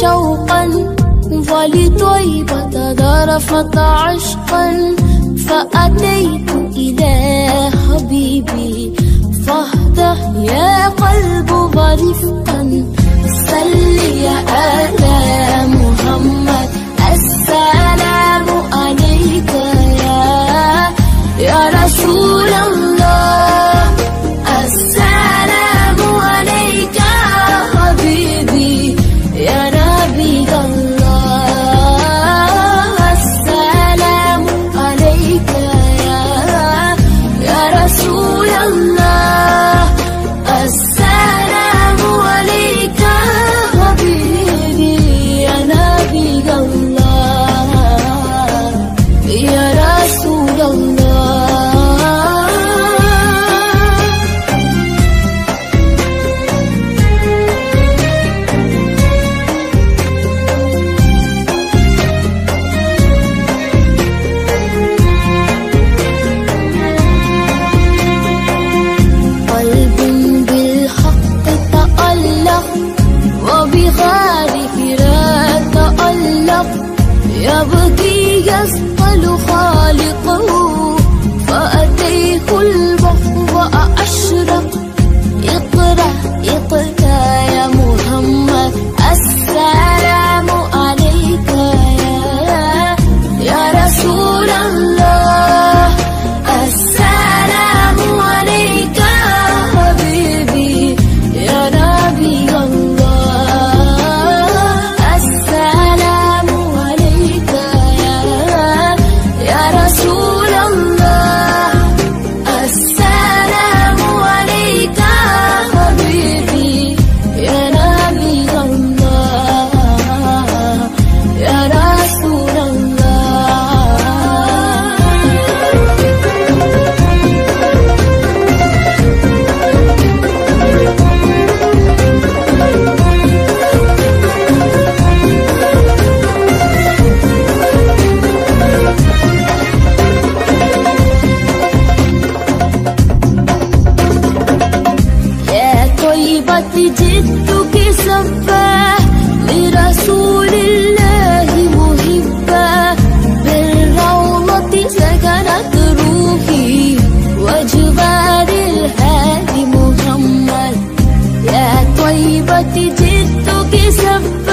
شوقا ولطيبة ذرفت عشقا فأتيت إلى حبيبي فاهدأ يا قلب ورفقا صل على محمد السلام عليك يا رسول الله السلام عليك حبيبي يا نبي الله السلام عليك يا رسول الله السلام عليك حبيبي يا نبي الله يا رسول الله. وبغارك لا تألق يبكي يسأل خالقه فأتيه البحر وأشرق اقرأ اقرأ يا محمد السلام عليك يا رسول الله السلام عليك حبيبي يا نبي الله السلام عليك يا رسول الله السلام عليك حبيبي يا نبي الله يا رسول جئتك سفا لرسول الله محبا بالروضة سكنت روحي وجبار الهادي محمد يا طيبة جئتك سفا